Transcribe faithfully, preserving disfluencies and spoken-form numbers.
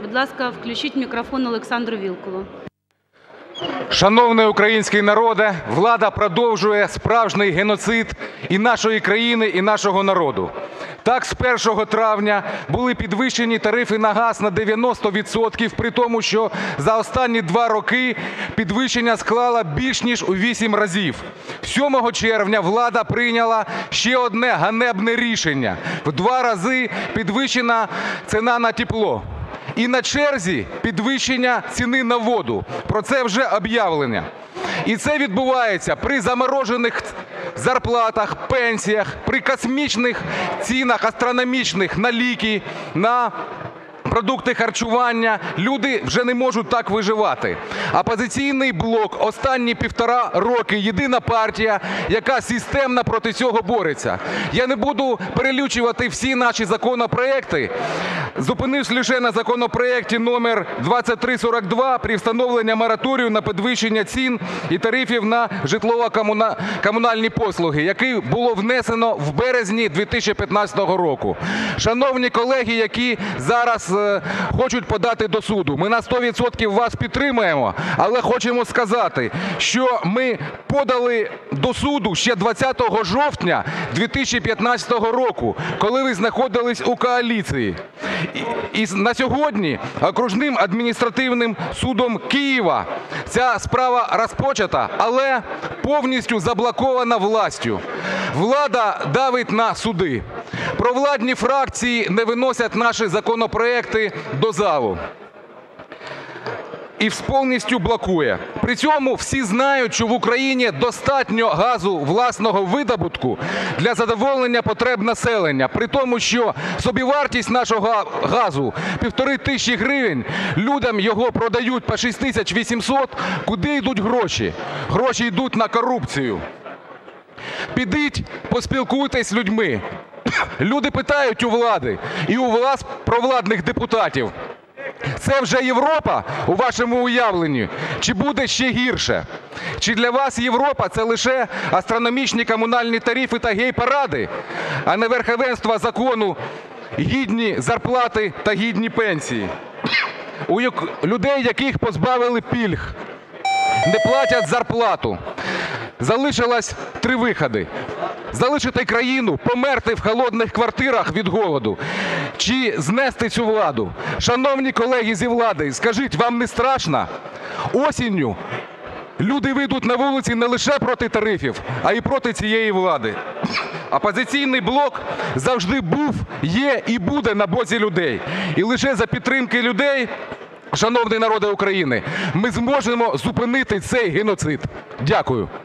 Будь ласка, включіть мікрофон Олександру Вілкулу. Шановний український народе, влада продовжує справжній геноцид і нашої країни, і нашого народу. Так, з першого травня були підвищені тарифи на газ на дев'яносто відсотків, при тому, що за останні два роки підвищення склало більш ніж у вісім разів. сьомого червня влада прийняла ще одне ганебне рішення. В два рази підвищена ціна на тепло. І на черзі підвищення ціни на воду. Про це вже об'явлено. І це відбувається при заморожених зарплатах, пенсіях, при космічних цінах, астрономічних на ліки, на продукти харчування. Люди вже не можуть так виживати. "Опозиційний блок" останні півтора роки єдина партія, яка системно проти цього бореться. Я не буду перелічувати всі наші законопроекти, зупинився лише на законопроекті номер двадцять три сорок два при встановленні мораторію на підвищення цін і тарифів на житлово-комунальні послуги, який було внесено в березні дві тисячі п'ятнадцятого року. Шановні колеги, які зараз хочуть подати до суду, ми на сто відсотків вас підтримуємо, але хочемо сказати, що ми подали до суду ще двадцятого жовтня дві тисячі п'ятнадцятого року, коли ви знаходились у коаліції. І на сьогодні Окружним адміністративним судом Києва ця справа розпочата, але повністю заблокована властю. Влада давить на суди. Провладні фракції не виносять наші законопроекти до залу і повністю блокує. При цьому всі знають, що в Україні достатньо газу власного видобутку для задоволення потреб населення. При тому, що собівартість нашого газу – півтори тисячі гривень, людям його продають по шість тисяч вісімсот. Куди йдуть гроші? Гроші йдуть на корупцію. Підіть, поспілкуйтесь з людьми. Люди питають у влади і у вас, провладних депутатів: це вже Європа у вашому уявленні, чи буде ще гірше? Чи для вас Європа – це лише астрономічні комунальні тарифи та гей-паради, а не верховенство закону, гідні зарплати та гідні пенсії? У людей, яких позбавили пільг, не платять зарплату. Залишилось три виходи: залишити країну, померти в холодних квартирах від голоду, чи знести цю владу. Шановні колеги зі влади, скажіть, вам не страшно? Осінню люди вийдуть на вулиці не лише проти тарифів, а й проти цієї влади. "Опозиційний блок" завжди був, є і буде на боці людей. І лише за підтримки людей, шановний народе України, ми зможемо зупинити цей геноцид. Дякую.